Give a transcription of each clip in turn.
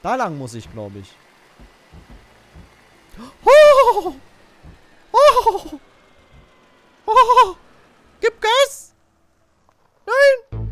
Da lang muss ich, glaube ich. Oh! Oh! Oh! Gib Gas! Nein!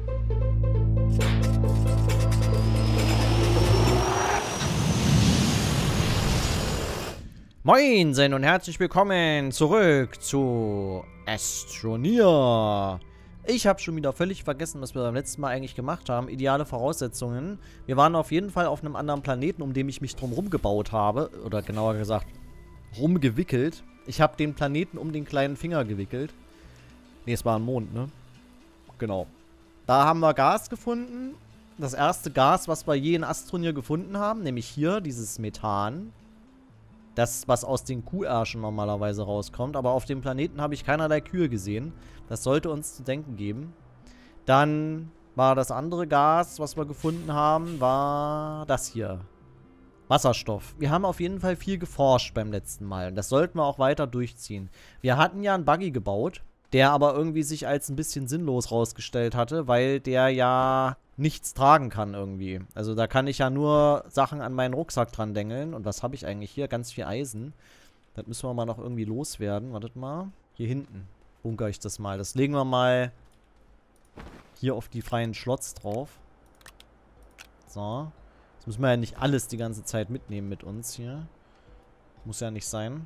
Moinsen und herzlich willkommen zurück zu Astroneer. Ich habe schon wieder völlig vergessen, was wir beim letzten Mal eigentlich gemacht haben. Ideale Voraussetzungen. Wir waren auf jeden Fall auf einem anderen Planeten, um den ich mich drum rumgebaut habe. Oder genauer gesagt, rumgewickelt. Ich habe den Planeten um den kleinen Finger gewickelt. Ne, es war ein Mond, ne? Genau. Da haben wir Gas gefunden. Das erste Gas, was wir je in Astroneer gefunden haben. Nämlich hier, dieses Methan. Das, was aus den Kuhärschen normalerweise rauskommt. Aber auf dem Planeten habe ich keinerlei Kühe gesehen. Das sollte uns zu denken geben. Dann war das andere Gas, was wir gefunden haben, war das hier. Wasserstoff. Wir haben auf jeden Fall viel geforscht beim letzten Mal. Und das sollten wir auch weiter durchziehen. Wir hatten ja einen Buggy gebaut, der aber irgendwie sich als ein bisschen sinnlos rausgestellt hatte, weil der ja nichts tragen kann irgendwie. Also da kann ich ja nur Sachen an meinen Rucksack dran dengeln. Und was habe ich eigentlich hier? Ganz viel Eisen. Das müssen wir mal noch irgendwie loswerden. Wartet mal. Hier hinten bunkere ich das mal. Das legen wir mal hier auf die freien Slots drauf. So. Das müssen wir ja nicht alles die ganze Zeit mitnehmen mit uns hier. Muss ja nicht sein.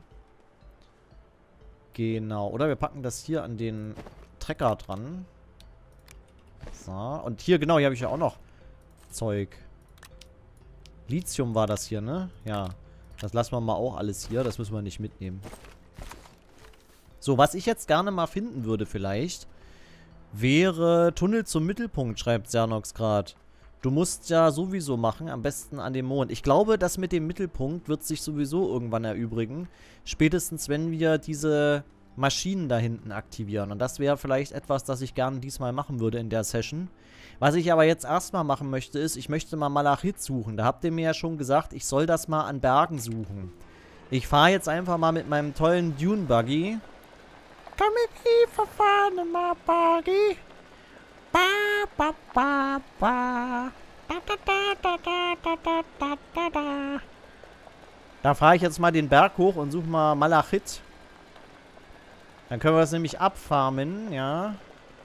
Genau. Oder wir packen das hier an den Trecker dran. So. Und hier, genau, hier habe ich ja auch noch Zeug. Lithium war das hier, ne? Ja. Das lassen wir mal auch alles hier. Das müssen wir nicht mitnehmen. So, was ich jetzt gerne mal finden würde vielleicht, wäre Tunnel zum Mittelpunkt, schreibt Xernox gerade. Du musst ja sowieso machen, am besten an dem Mond. Ich glaube, das mit dem Mittelpunkt wird sich sowieso irgendwann erübrigen. Spätestens, wenn wir diese Maschinen da hinten aktivieren. Und das wäre vielleicht etwas, das ich gerne diesmal machen würde in der Session. Was ich aber jetzt erstmal machen möchte, ist, ich möchte mal Malachit suchen. Da habt ihr mir ja schon gesagt, ich soll das mal an Bergen suchen. Ich fahre jetzt einfach mal mit meinem tollen Dune-Buggy. Komm mit mir, verfahren mal Buggy. Ba, ba, ba, ba. Da, da, da, da, da, da, da, da, da. Da fahre ich jetzt mal den Berg hoch und suche mal Malachit. Dann können wir das nämlich abfarmen, ja.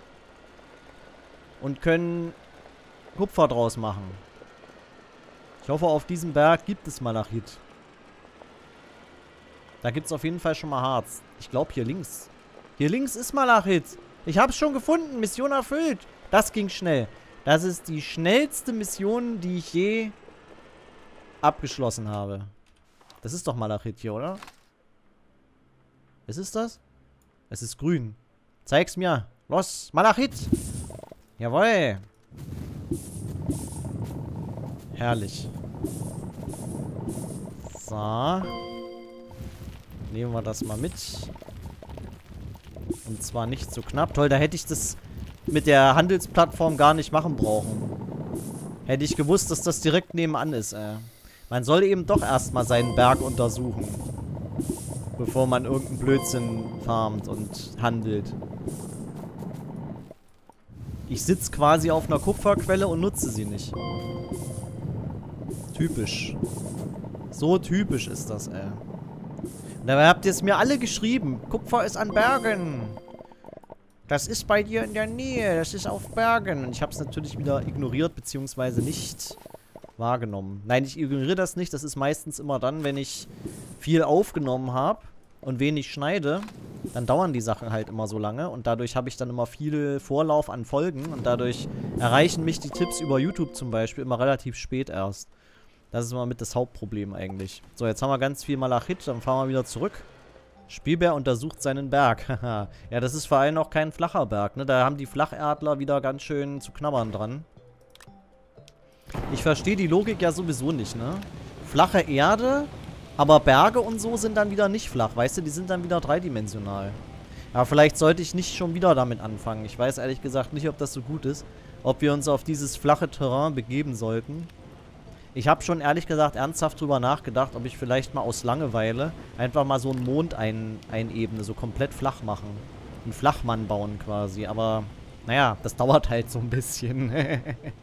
Und können Kupfer draus machen. Ich hoffe, auf diesem Berg gibt es Malachit. Da gibt es auf jeden Fall schon mal Harz. Ich glaube, hier links. Hier links ist Malachit. Ich habe es schon gefunden. Mission erfüllt. Das ging schnell. Das ist die schnellste Mission, die ich je abgeschlossen habe. Das ist doch Malachit hier, oder? Was ist das? Es ist grün. Zeig's mir. Los, Malachit. Jawohl. Herrlich. So. Nehmen wir das mal mit. Und zwar nicht so knapp. Toll, da hätte ich das mit der Handelsplattform gar nicht machen brauchen. Hätte ich gewusst, dass das direkt nebenan ist, Man soll eben doch erstmal seinen Berg untersuchen. Bevor man irgendeinen Blödsinn farmt und handelt. Ich sitze quasi auf einer Kupferquelle und nutze sie nicht. Typisch. So typisch ist das, Und dabei habt ihr es mir alle geschrieben. Kupfer ist an Bergen. Das ist bei dir in der Nähe. Das ist auf Bergen. Und ich habe es natürlich wieder ignoriert, beziehungsweise nicht wahrgenommen. Nein, ich ignoriere das nicht. Das ist meistens immer dann, wenn ich viel aufgenommen habe und wenig schneide. Dann dauern die Sachen halt immer so lange. Und dadurch habe ich dann immer viel Vorlauf an Folgen. Und dadurch erreichen mich die Tipps über YouTube zum Beispiel immer relativ spät erst. Das ist immer mit das Hauptproblem eigentlich. So, jetzt haben wir ganz viel Malachit. Dann fahren wir wieder zurück. Spielbär untersucht seinen Berg. Ja, das ist vor allem auch kein flacher Berg, ne? Da haben die Flacherdler wieder ganz schön zu knabbern dran. Ich verstehe die Logik ja sowieso nicht, ne? Flache Erde, aber Berge und so sind dann wieder nicht flach, weißt du? Die sind dann wieder dreidimensional. Aber vielleicht sollte ich nicht schon wieder damit anfangen. Ich weiß ehrlich gesagt nicht, ob das so gut ist. Ob wir uns auf dieses flache Terrain begeben sollten. Ich habe schon ehrlich gesagt ernsthaft drüber nachgedacht, ob ich vielleicht mal aus Langeweile einfach mal so einen Mond einebne, so komplett flach machen. Einen Flachmann bauen quasi, aber naja, das dauert halt so ein bisschen.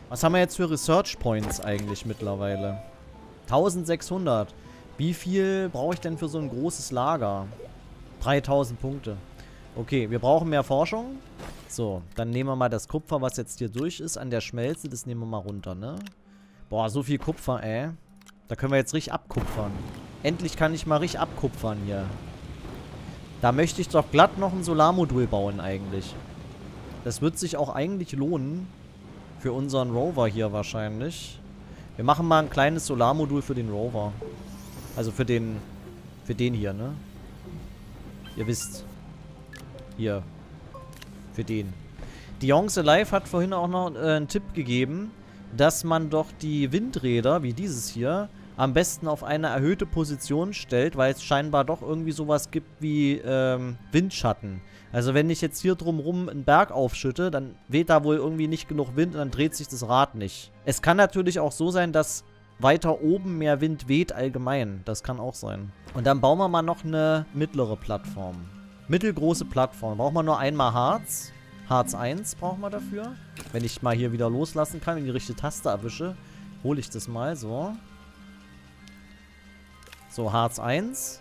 Was haben wir jetzt für Research Points eigentlich mittlerweile? 1600. Wie viel brauche ich denn für so ein großes Lager? 3000 Punkte. Okay, wir brauchen mehr Forschung. So, dann nehmen wir mal das Kupfer, was jetzt hier durch ist, an der Schmelze. Das nehmen wir mal runter, ne? Boah, so viel Kupfer, ey. Da können wir jetzt richtig abkupfern. Endlich kann ich mal richtig abkupfern hier. Da möchte ich doch glatt noch ein Solarmodul bauen eigentlich. Das wird sich auch eigentlich lohnen. Für unseren Rover hier wahrscheinlich. Wir machen mal ein kleines Solarmodul für den Rover. Also für den hier, ne? Ihr wisst. Hier. Für den. Die Jungs Alive hat vorhin auch noch einen Tipp gegeben, dass man doch die Windräder, wie dieses hier, am besten auf eine erhöhte Position stellt, weil es scheinbar doch irgendwie sowas gibt wie Windschatten. Also wenn ich jetzt hier drumrum einen Berg aufschütte, dann weht da wohl irgendwie nicht genug Wind und dann dreht sich das Rad nicht. Es kann natürlich auch so sein, dass weiter oben mehr Wind weht allgemein. Das kann auch sein. Und dann bauen wir mal noch eine mittlere Plattform. Mittelgroße Plattform. Brauchen wir nur einmal Harz. Harz 1 brauchen wir dafür. Wenn ich mal hier wieder loslassen kann und die richtige Taste erwische, hole ich das mal. So. So, Harz 1.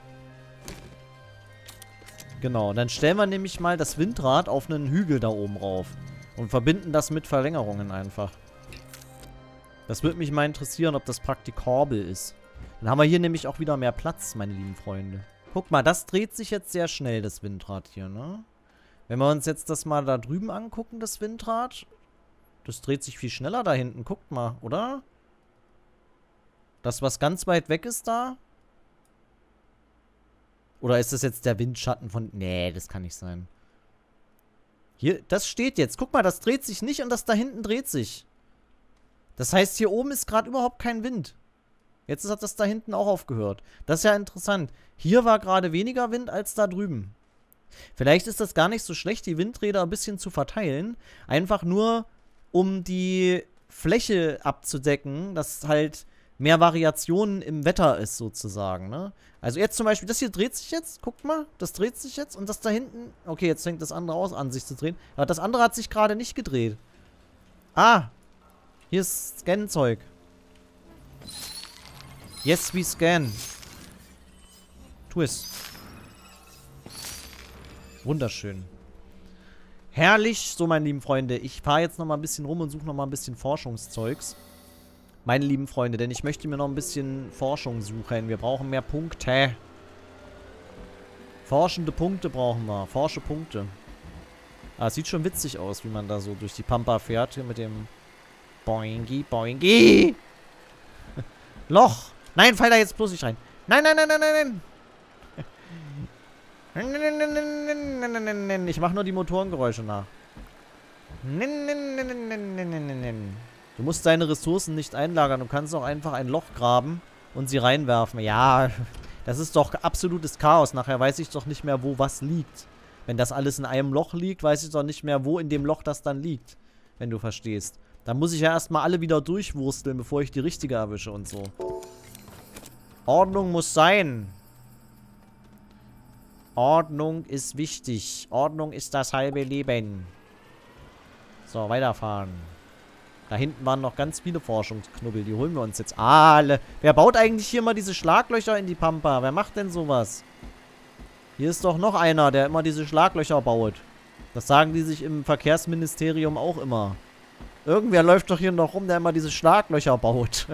Genau, dann stellen wir nämlich mal das Windrad auf einen Hügel da oben rauf. Und verbinden das mit Verlängerungen einfach. Das würde mich mal interessieren, ob das praktikabel ist. Dann haben wir hier nämlich auch wieder mehr Platz, meine lieben Freunde. Guck mal, das dreht sich jetzt sehr schnell, das Windrad hier, ne? Wenn wir uns jetzt das mal da drüben angucken, das Windrad. Das dreht sich viel schneller da hinten. Guckt mal, oder? Das, was ganz weit weg ist da. Oder ist das jetzt der Windschatten von... Nee, das kann nicht sein. Hier, das steht jetzt. Guck mal, das dreht sich nicht und das da hinten dreht sich. Das heißt, hier oben ist gerade überhaupt kein Wind. Jetzt hat das da hinten auch aufgehört. Das ist ja interessant. Hier war gerade weniger Wind als da drüben. Vielleicht ist das gar nicht so schlecht, die Windräder ein bisschen zu verteilen. Einfach nur, um die Fläche abzudecken, dass halt mehr Variationen im Wetter ist, sozusagen, ne? Also jetzt zum Beispiel, das hier dreht sich jetzt, guckt mal, das dreht sich jetzt und das da hinten, okay, jetzt fängt das andere aus an, sich zu drehen. Aber das andere hat sich gerade nicht gedreht. Ah, hier ist Scan-Zeug. Yes, we scan. Tu es. Wunderschön. Herrlich. So, meine lieben Freunde, ich fahre jetzt noch mal ein bisschen rum und suche noch mal ein bisschen Forschungszeugs. Meine lieben Freunde, denn ich möchte mir noch ein bisschen Forschung suchen. Wir brauchen mehr Punkte. Forschende Punkte brauchen wir. Forsche Punkte. Ah, es sieht schon witzig aus, wie man da so durch die Pampa fährt. Hier mit dem Boingi, Boingi. Loch. Nein, fall da jetzt bloß nicht rein. Nein, nein, nein, nein, nein, nein. Ich mache nur die Motorengeräusche nach. Du musst deine Ressourcen nicht einlagern. Du kannst auch einfach ein Loch graben und sie reinwerfen. Ja, das ist doch absolutes Chaos. Nachher weiß ich doch nicht mehr, wo was liegt. Wenn das alles in einem Loch liegt, weiß ich doch nicht mehr, wo in dem Loch das dann liegt. Wenn du verstehst. Dann muss ich ja erstmal alle wieder durchwursteln, bevor ich die richtige erwische und so. Ordnung muss sein. Ordnung ist wichtig. Ordnung ist das halbe Leben. So, weiterfahren. Da hinten waren noch ganz viele Forschungsknubbel. Die holen wir uns jetzt alle. Wer baut eigentlich hier mal diese Schlaglöcher in die Pampa? Wer macht denn sowas? Hier ist doch noch einer, der immer diese Schlaglöcher baut. Das sagen die sich im Verkehrsministerium auch immer. Irgendwer läuft doch hier noch rum, der immer diese Schlaglöcher baut.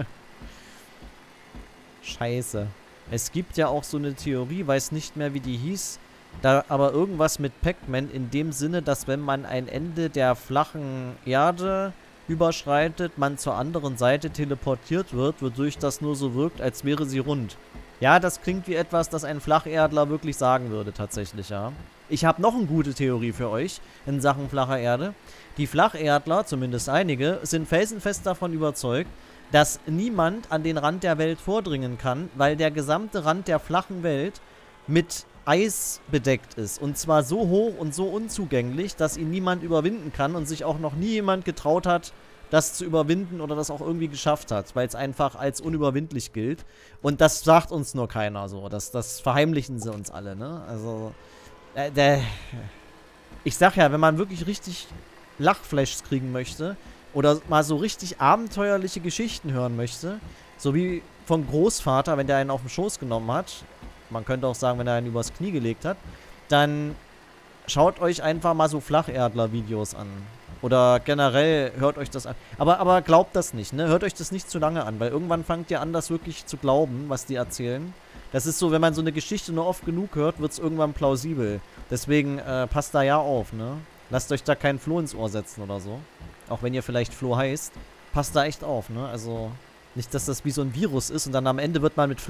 Scheiße. Es gibt ja auch so eine Theorie, weiß nicht mehr, wie die hieß. Da aber irgendwas mit Pac-Man in dem Sinne, dass wenn man ein Ende der flachen Erde überschreitet, man zur anderen Seite teleportiert wird, wodurch das nur so wirkt, als wäre sie rund. Ja, das klingt wie etwas, das ein Flacherdler wirklich sagen würde, tatsächlich, ja. Ich habe noch eine gute Theorie für euch in Sachen flacher Erde. Die Flacherdler, zumindest einige, sind felsenfest davon überzeugt, dass niemand an den Rand der Welt vordringen kann, weil der gesamte Rand der flachen Welt mit Eis bedeckt ist. Und zwar so hoch und so unzugänglich, dass ihn niemand überwinden kann und sich auch noch nie jemand getraut hat, das zu überwinden oder das auch irgendwie geschafft hat, weil es einfach als unüberwindlich gilt. Und das sagt uns nur keiner so. Das verheimlichen sie uns alle, ne? Also, ich sag ja, wenn man wirklich richtig Lachflashs kriegen möchte, oder mal so richtig abenteuerliche Geschichten hören möchte, so wie von Großvater, wenn der einen auf den Schoß genommen hat, man könnte auch sagen, wenn er einen übers Knie gelegt hat, dann schaut euch einfach mal so Flacherdler-Videos an. Oder generell hört euch das an. Aber glaubt das nicht, ne? Hört euch das nicht zu lange an, weil irgendwann fangt ihr an, das wirklich zu glauben, was die erzählen. Das ist so, wenn man so eine Geschichte nur oft genug hört, wird es irgendwann plausibel. Deswegen passt da ja auf, ne? Lasst euch da kein Floh ins Ohr setzen oder so. Auch wenn ihr vielleicht Flo heißt. Passt da echt auf, ne? Also, nicht, dass das wie so ein Virus ist und dann am Ende wird man mit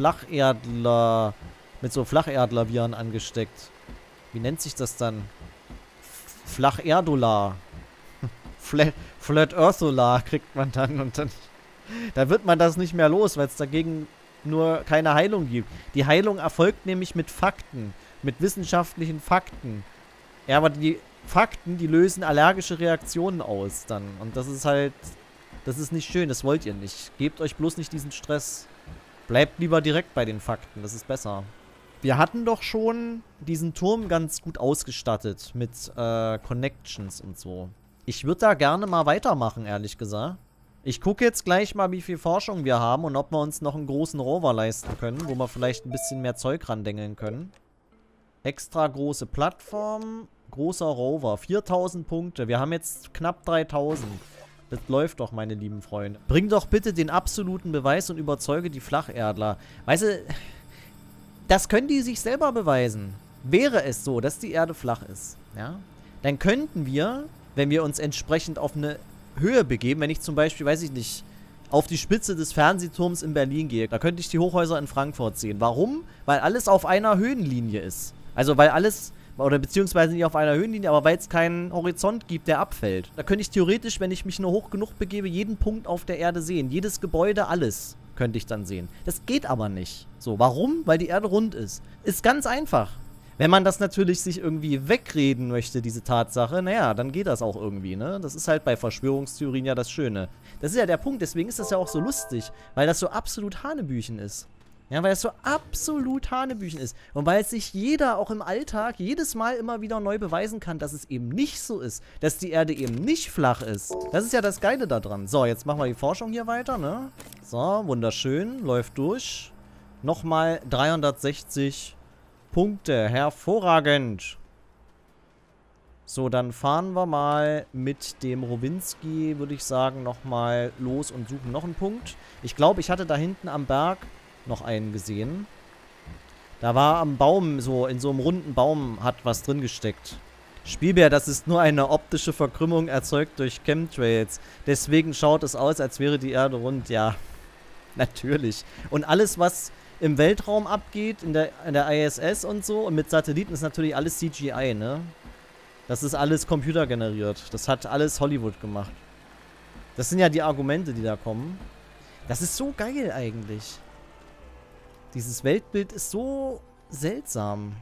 so Flacherdler-Viren angesteckt. Wie nennt sich das dann? Flacherdola. Flat Earthola kriegt man dann und dann wird man das nicht mehr los, weil es dagegen nur keine Heilung gibt. Die Heilung erfolgt nämlich mit Fakten, mit wissenschaftlichen Fakten. Ja, aber die Fakten, die lösen allergische Reaktionen aus dann und das ist halt, das ist nicht schön, das wollt ihr nicht. Gebt euch bloß nicht diesen Stress. Bleibt lieber direkt bei den Fakten, das ist besser. Wir hatten doch schon diesen Turm ganz gut ausgestattet mit Connections und so. Ich würde da gerne mal weitermachen, ehrlich gesagt. Ich gucke jetzt gleich mal, wie viel Forschung wir haben und ob wir uns noch einen großen Rover leisten können, wo wir vielleicht ein bisschen mehr Zeug randengeln können. Extra große Plattform, großer Rover, 4000 Punkte. Wir haben jetzt knapp 3000. Das läuft doch, meine lieben Freunde. Bring doch bitte den absoluten Beweis und überzeuge die Flacherdler. Weißt du, das können die sich selber beweisen. Wäre es so, dass die Erde flach ist, ja, dann könnten wir, wenn wir uns entsprechend auf eine Höhe begeben, wenn ich zum Beispiel, weiß ich nicht, auf die Spitze des Fernsehturms in Berlin gehe, da könnte ich die Hochhäuser in Frankfurt sehen. Warum? Weil alles auf einer Höhenlinie ist. Also weil alles, oder beziehungsweise nicht auf einer Höhenlinie, aber weil es keinen Horizont gibt, der abfällt. Da könnte ich theoretisch, wenn ich mich nur hoch genug begebe, jeden Punkt auf der Erde sehen. Jedes Gebäude, alles könnte ich dann sehen. Das geht aber nicht. So, warum? Weil die Erde rund ist. Ist ganz einfach. Wenn man das natürlich sich irgendwie wegreden möchte, diese Tatsache, naja, dann geht das auch irgendwie, ne? Das ist halt bei Verschwörungstheorien ja das Schöne. Das ist ja der Punkt, deswegen ist das ja auch so lustig, weil das so absolut Hanebüchen ist. Ja, weil es so absolut Hanebüchen ist. Und weil sich jeder auch im Alltag jedes Mal immer wieder neu beweisen kann, dass es eben nicht so ist. Dass die Erde eben nicht flach ist. Das ist ja das Geile daran. So, jetzt machen wir die Forschung hier weiter, ne? So, wunderschön. Läuft durch. Nochmal 360 Punkte. Hervorragend. So, dann fahren wir mal mit dem Rowinski, würde ich sagen, nochmal los und suchen noch einen Punkt. Ich glaube, ich hatte da hinten am Berg noch einen gesehen. Da war am Baum, so in so einem runden Baum, hat was drin gesteckt. Spielbär, das ist nur eine optische Verkrümmung erzeugt durch Chemtrails. Deswegen schaut es aus, als wäre die Erde rund. Ja, natürlich. Und alles, was im Weltraum abgeht, in der ISS und so, und mit Satelliten, ist natürlich alles CGI, ne? Das ist alles computergeneriert. Das hat alles Hollywood gemacht. Das sind ja die Argumente, die da kommen. Das ist so geil eigentlich. Dieses Weltbild ist so seltsam.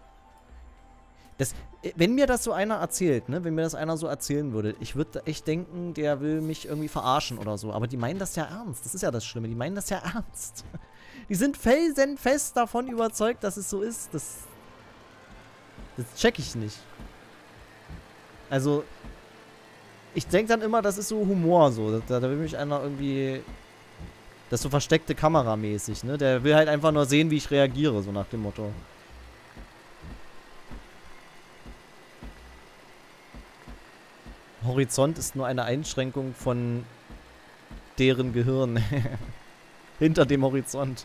Wenn mir das so einer erzählt, ne, wenn mir das einer so erzählen würde, ich würde echt denken, der will mich irgendwie verarschen oder so. Aber die meinen das ja ernst. Das ist ja das Schlimme. Die meinen das ja ernst. Die sind felsenfest davon überzeugt, dass es so ist. Das check ich nicht. Also, ich denke dann immer, das ist so Humor so. Da will mich einer irgendwie... Das ist so versteckte Kameramäßig, ne? Der will halt einfach nur sehen, wie ich reagiere, so nach dem Motto. Horizont ist nur eine Einschränkung von deren Gehirn. Hinter dem Horizont.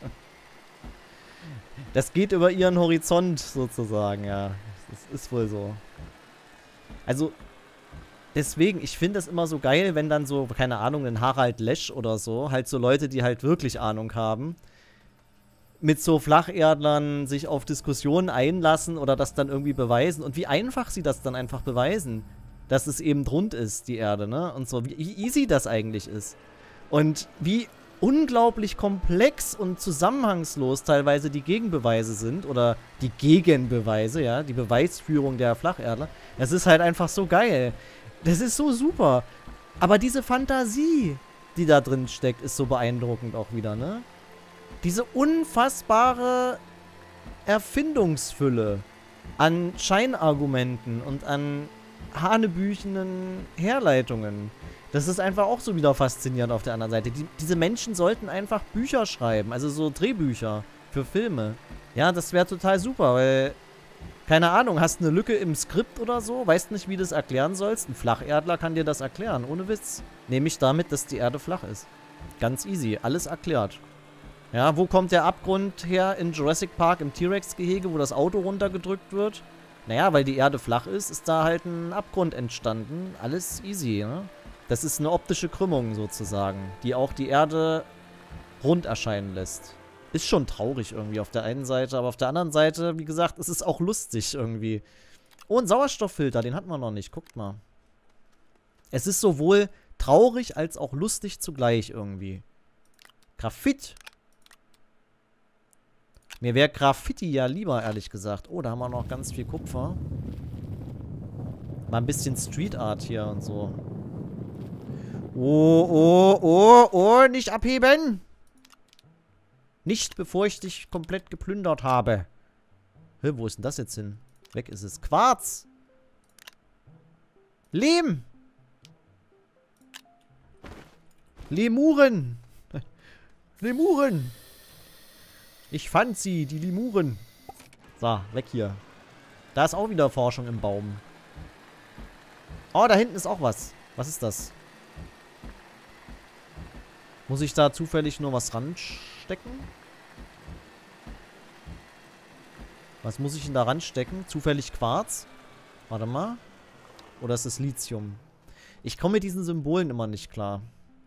Das geht über ihren Horizont sozusagen, ja. Das ist wohl so. Also... Deswegen, ich finde das immer so geil, wenn dann so, keine Ahnung, ein Harald Lesch oder so, halt so Leute, die halt wirklich Ahnung haben, mit so Flacherdlern sich auf Diskussionen einlassen oder das dann irgendwie beweisen und wie einfach sie das dann einfach beweisen, dass es eben rund ist, die Erde, ne? Und so, wie easy das eigentlich ist. Und wie unglaublich komplex und zusammenhangslos teilweise die Gegenbeweise sind oder die Gegenbeweise, ja, die Beweisführung der Flacherdler. Das ist halt einfach so geil. Das ist so super. Aber diese Fantasie, die da drin steckt, ist so beeindruckend auch wieder, ne? Diese unfassbare Erfindungsfülle an Scheinargumenten und an hanebüchenen Herleitungen. Das ist einfach auch so wieder faszinierend auf der anderen Seite. Diese Menschen sollten einfach Bücher schreiben, also so Drehbücher für Filme. Ja, das wäre total super, weil, keine Ahnung, hast eine Lücke im Skript oder so, weißt nicht, wie du das erklären sollst. Ein Flacherdler kann dir das erklären, ohne Witz. Nämlich damit, dass die Erde flach ist. Ganz easy, alles erklärt. Ja, wo kommt der Abgrund her in Jurassic Park im T-Rex-Gehege, wo das Auto runtergedrückt wird? Naja, weil die Erde flach ist da halt ein Abgrund entstanden. Alles easy, ne? Das ist eine optische Krümmung sozusagen, die auch die Erde rund erscheinen lässt. Ist schon traurig irgendwie auf der einen Seite, aber auf der anderen Seite, wie gesagt, ist es auch lustig irgendwie. Oh, ein Sauerstofffilter, den hatten wir noch nicht. Guckt mal. Es ist sowohl traurig als auch lustig zugleich irgendwie. Graphit. Mir wäre Graffiti ja lieber, ehrlich gesagt. Oh, da haben wir noch ganz viel Kupfer. Mal ein bisschen Street Art hier und so. Oh, nicht abheben! Nicht, bevor ich dich komplett geplündert habe. Hä, wo ist denn das jetzt hin? Weg ist es. Quarz! Lehm! Lemuren! Lemuren! Ich fand sie, die Lemuren. So, weg hier. Da ist auch wieder Forschung im Baum. Oh, da hinten ist auch was. Was ist das? Muss ich da zufällig nur was ranstecken? Was muss ich denn da ranstecken? Zufällig Quarz? Warte mal. Oder ist es Lithium? Ich komme mit diesen Symbolen immer nicht klar.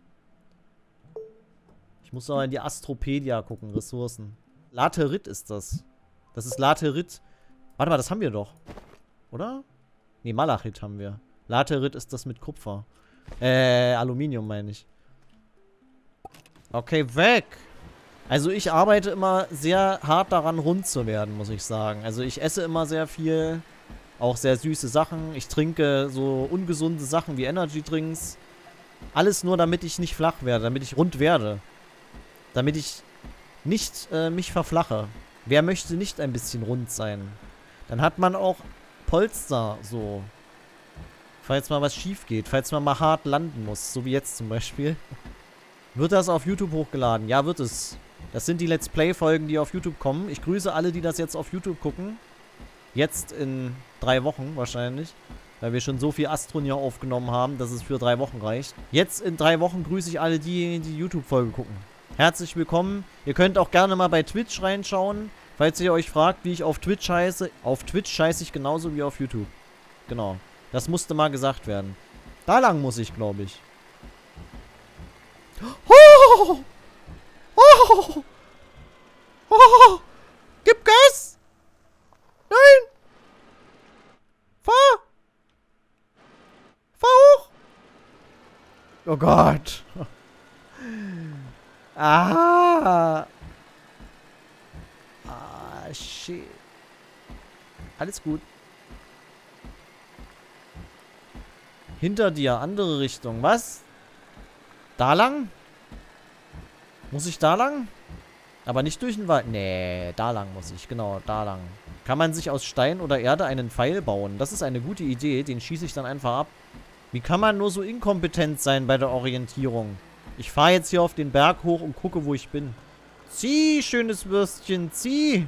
Ich muss aber in die Astropedia gucken. Ressourcen. Laterit ist das. Das ist Laterit. Warte mal, das haben wir doch. Oder? Ne, Malachit haben wir. Laterit ist das mit Kupfer. Aluminium meine ich. Okay, weg. Also ich arbeite immer sehr hart daran, rund zu werden, muss ich sagen. Also ich esse immer sehr viel. Auch sehr süße Sachen. Ich trinke so ungesunde Sachen wie Energy-Drinks. Alles nur, damit ich nicht flach werde. Damit ich rund werde. Damit ich nicht mich verflache. Wer möchte nicht ein bisschen rund sein? Dann hat man auch Polster so. Falls mal was schief geht. Falls man mal hart landen muss. So wie jetzt zum Beispiel. Wird das auf YouTube hochgeladen? Ja, wird es. Das sind die Let's Play-Folgen, die auf YouTube kommen. Ich grüße alle, die das jetzt auf YouTube gucken. Jetzt in 3 Wochen wahrscheinlich. Weil wir schon so viel Astroneer aufgenommen haben, dass es für 3 Wochen reicht. Jetzt in 3 Wochen grüße ich alle, die die YouTube-Folge gucken. Herzlich willkommen. Ihr könnt auch gerne mal bei Twitch reinschauen. Falls ihr euch fragt, wie ich auf Twitch heiße. Auf Twitch scheiße ich genauso wie auf YouTube. Genau. Das musste mal gesagt werden. Da lang muss ich, glaube ich. Oh! Oh! Oh! Gib Gas! Nein! Fahr! Fahr hoch! Oh Gott! Ah! Ah, shit. Alles gut. Hinter dir, andere Richtung. Was? Da lang? Muss ich da lang? Aber nicht durch den Wald. Nee, da lang muss ich. Genau, da lang. Kann man sich aus Stein oder Erde einen Pfeil bauen? Das ist eine gute Idee. Den schieße ich dann einfach ab. Wie kann man nur so inkompetent sein bei der Orientierung? Ich fahre jetzt hier auf den Berg hoch und gucke, wo ich bin. Zieh, schönes Würstchen, zieh!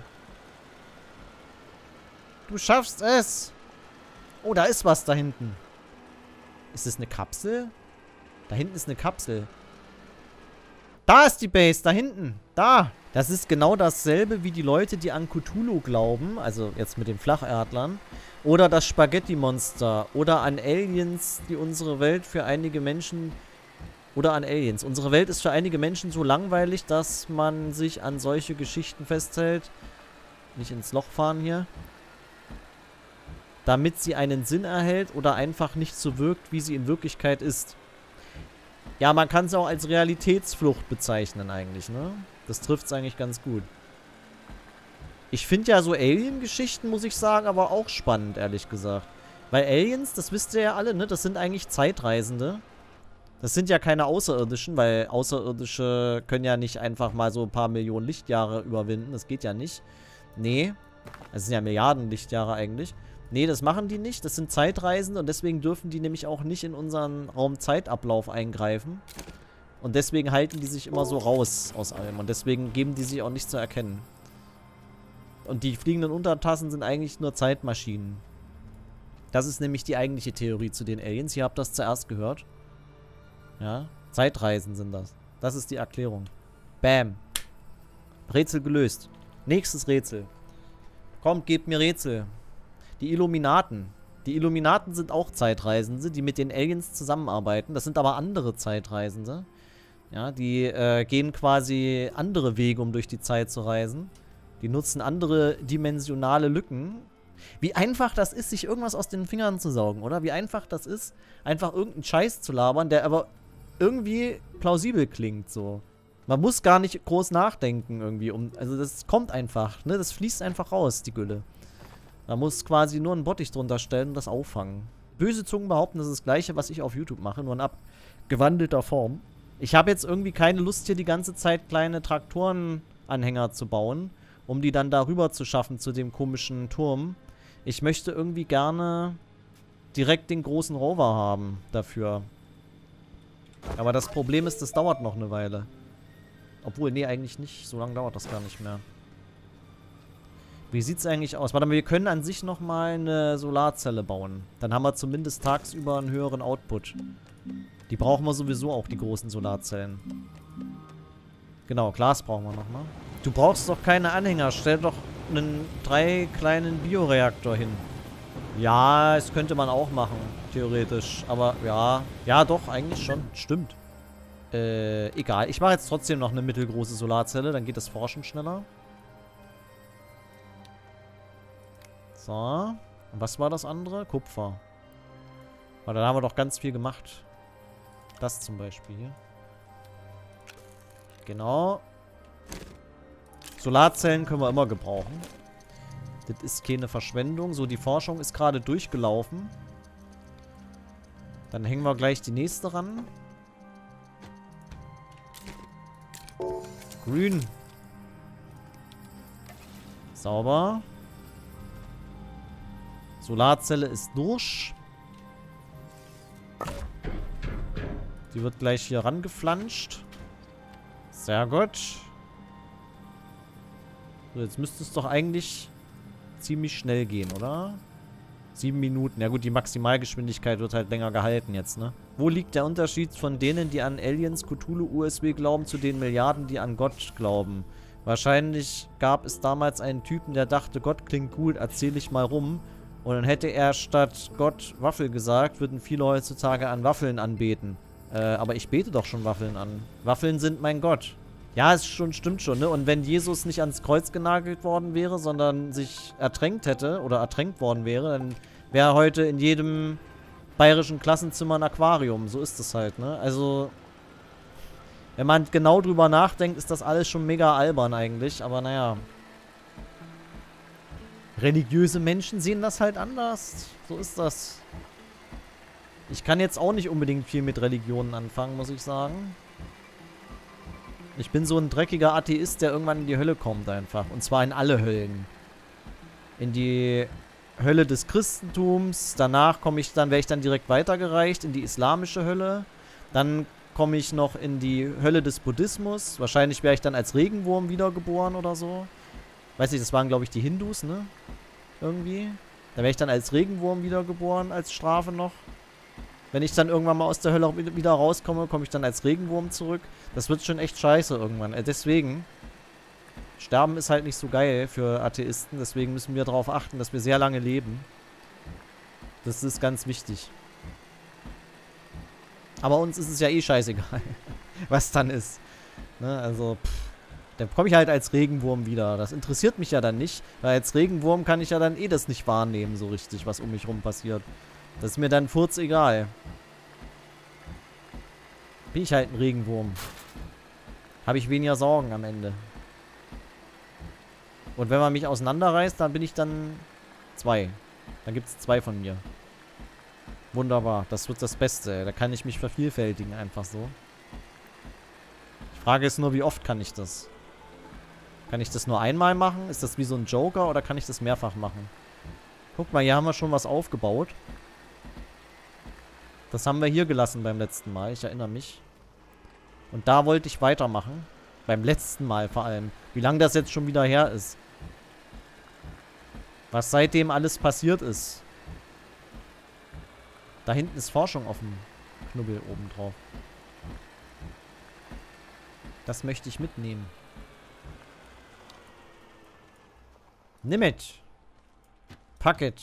Du schaffst es! Oh, da ist was da hinten. Ist es eine Kapsel? Da hinten ist eine Kapsel. Da ist die Base, da hinten. Da. Das ist genau dasselbe wie die Leute, die an Cthulhu glauben. Also jetzt mit den Flacherdlern. Oder das Spaghetti-Monster. Oder an Aliens, die unsere Welt für einige Menschen... Oder an Aliens. Unsere Welt ist für einige Menschen so langweilig, dass man sich an solche Geschichten festhält. Nicht ins Loch fahren hier. Damit sie einen Sinn erhält oder einfach nicht so wirkt, wie sie in Wirklichkeit ist. Ja, man kann es auch als Realitätsflucht bezeichnen eigentlich, ne? Das trifft es eigentlich ganz gut. Ich finde ja so Alien-Geschichten, muss ich sagen, aber auch spannend, ehrlich gesagt. Weil Aliens, das wisst ihr ja alle, ne? Das sind eigentlich Zeitreisende. Das sind ja keine Außerirdischen, weil Außerirdische können ja nicht einfach mal so ein paar Millionen Lichtjahre überwinden. Das geht ja nicht. Nee. Das sind ja Milliarden Lichtjahre eigentlich. Nee, das machen die nicht. Das sind Zeitreisende und deswegen dürfen die nämlich auch nicht in unseren Raumzeitablauf eingreifen. Und deswegen halten die sich immer so raus aus allem. Und deswegen geben die sich auch nicht zu erkennen. Und die fliegenden Untertassen sind eigentlich nur Zeitmaschinen. Das ist nämlich die eigentliche Theorie zu den Aliens. Ihr habt das zuerst gehört. Ja, Zeitreisen sind das. Das ist die Erklärung. Bam. Rätsel gelöst. Nächstes Rätsel. Kommt, gebt mir Rätsel. Die Illuminaten. Die Illuminaten sind auch Zeitreisende, die mit den Aliens zusammenarbeiten. Das sind aber andere Zeitreisende. Ja, die gehen quasi andere Wege, um durch die Zeit zu reisen. Die nutzen andere dimensionale Lücken. Wie einfach das ist, sich irgendwas aus den Fingern zu saugen, oder? Wie einfach das ist, einfach irgendeinen Scheiß zu labern, der aber irgendwie plausibel klingt, so. Man muss gar nicht groß nachdenken irgendwie. Also das kommt einfach, ne? Das fließt einfach raus, die Gülle. Man muss quasi nur einen Bottich drunter stellen und das auffangen. Böse Zungen behaupten, das ist das Gleiche, was ich auf YouTube mache, nur in abgewandelter Form. Ich habe jetzt irgendwie keine Lust, hier die ganze Zeit kleine Traktorenanhänger zu bauen, um die dann darüber zu schaffen zu dem komischen Turm. Ich möchte irgendwie gerne direkt den großen Rover haben dafür. Aber das Problem ist, das dauert noch eine Weile. Obwohl, nee, eigentlich nicht. So lange dauert das gar nicht mehr. Wie sieht es eigentlich aus? Warte mal, wir können an sich nochmal eine Solarzelle bauen. Dann haben wir zumindest tagsüber einen höheren Output. Die brauchen wir sowieso auch, die großen Solarzellen. Genau, Glas brauchen wir nochmal. Du brauchst doch keine Anhänger. Stell doch einen 3 kleinen Bioreaktor hin. Ja, das könnte man auch machen, theoretisch. Aber ja, ja doch, eigentlich schon. Stimmt. Egal. Ich mache jetzt trotzdem noch eine mittelgroße Solarzelle. Dann geht das Forschen schneller. So. Und was war das andere? Kupfer. Aber da haben wir doch ganz viel gemacht. Das zum Beispiel hier. Genau. Solarzellen können wir immer gebrauchen. Das ist keine Verschwendung. So, die Forschung ist gerade durchgelaufen. Dann hängen wir gleich die nächste ran. Grün. Sauber. Solarzelle ist durch. Die wird gleich hier rangeflanscht. Sehr gut. So, jetzt müsste es doch eigentlich ziemlich schnell gehen, oder? 7 Minuten. Ja gut, die Maximalgeschwindigkeit wird halt länger gehalten jetzt, ne? Wo liegt der Unterschied von denen, die an Aliens, Cthulhu, USW glauben, zu den Milliarden, die an Gott glauben? Wahrscheinlich gab es damals einen Typen, der dachte, Gott klingt gut, erzähle ich mal rum. Und dann hätte er statt Gott Waffel gesagt, würden viele heutzutage an Waffeln anbeten. Aber ich bete doch schon Waffeln an. Waffeln sind mein Gott. Ja, es stimmt schon, ne? Und wenn Jesus nicht ans Kreuz genagelt worden wäre, sondern sich ertränkt hätte oder ertränkt worden wäre, dann wäre heute in jedem bayerischen Klassenzimmer ein Aquarium. So ist es halt, ne? Also, wenn man genau drüber nachdenkt, ist das alles schon mega albern eigentlich. Aber naja. Religiöse Menschen sehen das halt anders. So ist das. Ich kann jetzt auch nicht unbedingt viel mit Religionen anfangen, muss ich sagen. Ich bin so ein dreckiger Atheist, der irgendwann in die Hölle kommt einfach. Und zwar in alle Höllen. In die Hölle des Christentums. Danach werde ich dann direkt weitergereicht in die islamische Hölle. Dann komme ich noch in die Hölle des Buddhismus. Wahrscheinlich wäre ich dann als Regenwurm wiedergeboren oder so. Weiß nicht, das waren glaube ich die Hindus, ne? Irgendwie. Da wäre ich dann als Regenwurm wiedergeboren, als Strafe noch. Wenn ich dann irgendwann mal aus der Hölle wieder rauskomme, komme ich dann als Regenwurm zurück. Das wird schon echt scheiße irgendwann. Deswegen, Sterben ist halt nicht so geil für Atheisten. Deswegen müssen wir darauf achten, dass wir sehr lange leben. Das ist ganz wichtig. Aber uns ist es ja eh scheißegal, was dann ist. Ne? Also, dann komme ich halt als Regenwurm wieder. Das interessiert mich ja dann nicht, weil als Regenwurm kann ich ja dann eh das nicht wahrnehmen, so richtig, was um mich rum passiert. Das ist mir dann furzegal. Bin ich halt ein Regenwurm. Habe ich weniger Sorgen am Ende. Und wenn man mich auseinanderreißt, dann bin ich dann 2. Dann gibt es 2 von mir. Wunderbar. Das wird das Beste. Da kann ich mich vervielfältigen einfach so. Die Frage ist nur, wie oft kann ich das? Kann ich das nur einmal machen? Ist das wie so ein Joker oder kann ich das mehrfach machen? Guck mal, hier haben wir schon was aufgebaut. Das haben wir hier gelassen beim letzten Mal. Ich erinnere mich. Und da wollte ich weitermachen. Beim letzten Mal vor allem. Wie lange das jetzt schon wieder her ist. Was seitdem alles passiert ist. Da hinten ist Forschung auf dem Knubbel oben drauf. Das möchte ich mitnehmen. Nimm mit. Pack it.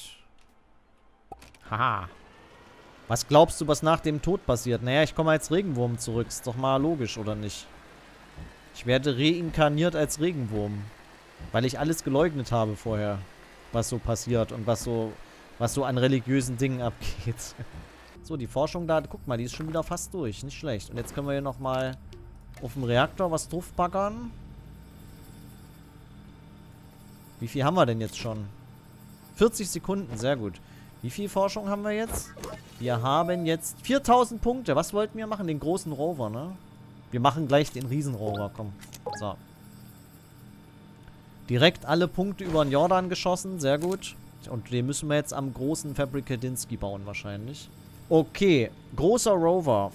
Haha. Was glaubst du, was nach dem Tod passiert? Naja, ich komme als Regenwurm zurück. Ist doch mal logisch, oder nicht? Ich werde reinkarniert als Regenwurm. Weil ich alles geleugnet habe vorher. Was so passiert und was so an religiösen Dingen abgeht. So, die Forschung da, guck mal, die ist schon wieder fast durch. Nicht schlecht. Und jetzt können wir hier nochmal auf dem Reaktor was draufbaggern. Wie viel haben wir denn jetzt schon? 40 Sekunden, sehr gut. Wie viel Forschung haben wir jetzt? Wir haben jetzt 4000 Punkte. Was wollten wir machen? Den großen Rover, ne? Wir machen gleich den Riesenrover, komm. So. Direkt alle Punkte über den Jordan geschossen, sehr gut. Und den müssen wir jetzt am großen Fabrikadinsky bauen wahrscheinlich. Okay, großer Rover.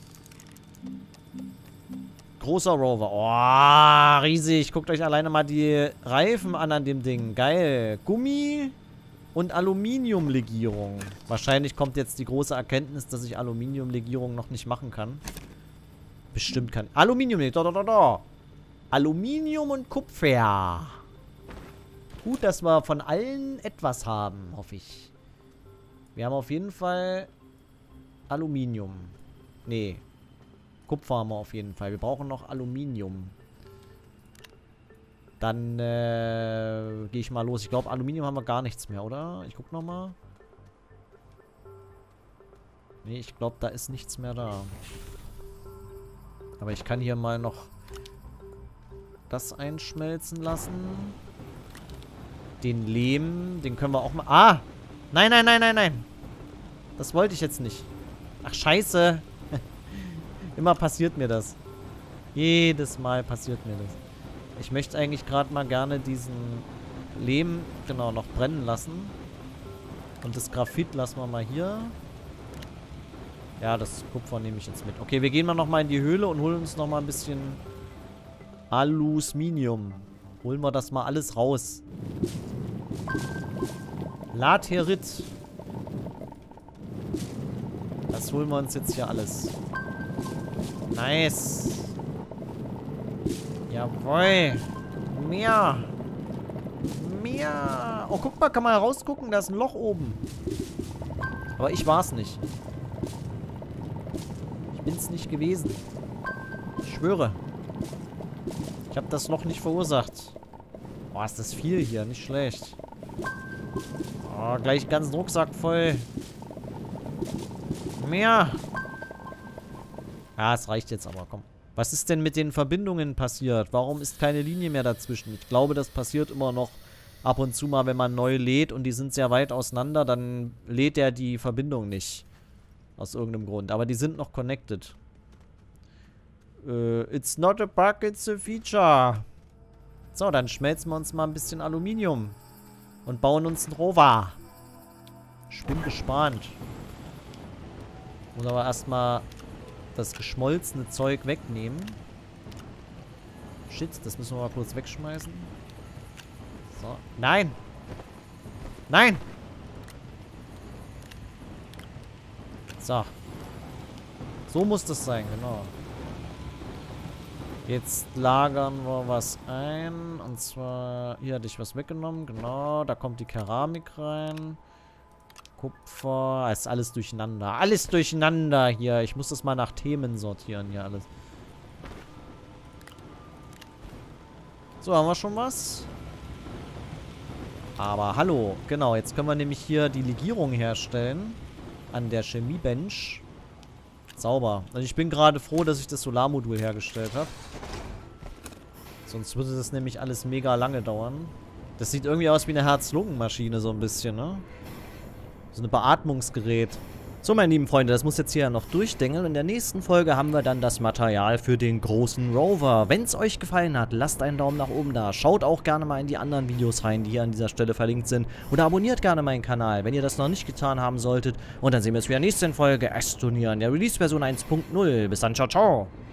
Großer Rover. Oh, riesig. Guckt euch alleine mal die Reifen an dem Ding. Geil. Gummi und Aluminiumlegierung. Wahrscheinlich kommt jetzt die große Erkenntnis, dass ich Aluminiumlegierung noch nicht machen kann. Bestimmt kann. Aluminium, da. Aluminium und Kupfer. Gut, dass wir von allen etwas haben, hoffe ich. Wir haben auf jeden Fall Aluminium. Nee. Kupfer haben wir auf jeden Fall. Wir brauchen noch Aluminium. Dann gehe ich mal los. Ich glaube, Aluminium haben wir gar nichts mehr, oder? Ich guck nochmal. Nee, ich glaube, da ist nichts mehr da. Aber ich kann hier mal noch das einschmelzen lassen. Den Lehm, den können wir auch mal... Ah! Nein. Das wollte ich jetzt nicht. Ach, scheiße. Immer passiert mir das. Jedes Mal passiert mir das. Ich möchte eigentlich gerade mal gerne diesen Lehm, genau, noch brennen lassen. Und das Graphit lassen wir mal hier. Ja, das Kupfer nehme ich jetzt mit. Okay, wir gehen mal nochmal in die Höhle und holen uns nochmal ein bisschen Alusminium. Holen wir das mal alles raus. Laterit. Das holen wir uns jetzt hier alles. Nice. Jawohl. Mehr. Oh, guck mal, kann man rausgucken? Da ist ein Loch oben. Aber ich war's nicht. Ich bin's nicht gewesen. Ich schwöre. Ich habe das Loch nicht verursacht. Boah, ist das viel hier. Nicht schlecht. Oh, gleich den ganzen Rucksack voll. Mehr. Ja, es reicht jetzt aber, komm. Was ist denn mit den Verbindungen passiert? Warum ist keine Linie mehr dazwischen? Ich glaube, das passiert immer noch ab und zu mal, wenn man neu lädt und die sind sehr weit auseinander, dann lädt er die Verbindung nicht. Aus irgendeinem Grund. Aber die sind noch connected. It's not a bug, it's a feature. So, dann schmelzen wir uns mal ein bisschen Aluminium. Und bauen uns einen Rover. Ich bin gespannt. Muss aber erstmal das geschmolzene Zeug wegnehmen. Shit, das müssen wir mal kurz wegschmeißen. So. Nein! Nein! So. So muss das sein, genau. Jetzt lagern wir was ein. Und zwar, hier hatte ich was weggenommen. Genau, da kommt die Keramik rein. Kupfer. Ist alles durcheinander. Alles durcheinander hier. Ich muss das mal nach Themen sortieren hier alles. So, haben wir schon was? Aber hallo. Genau, jetzt können wir nämlich hier die Legierung herstellen. An der Chemiebench. Sauber. Also ich bin gerade froh, dass ich das Solarmodul hergestellt habe. Sonst würde das nämlich alles mega lange dauern. Das sieht irgendwie aus wie eine Herz-Lungen-Maschine so ein bisschen, ne? So ein Beatmungsgerät. So, meine lieben Freunde, das muss jetzt hier noch durchdengeln. In der nächsten Folge haben wir dann das Material für den großen Rover. Wenn es euch gefallen hat, lasst einen Daumen nach oben da. Schaut auch gerne mal in die anderen Videos rein, die hier an dieser Stelle verlinkt sind. Oder abonniert gerne meinen Kanal, wenn ihr das noch nicht getan haben solltet. Und dann sehen wir uns wieder in der nächsten Folge Astroneer in der Release-Version 1.0. Bis dann, ciao, ciao.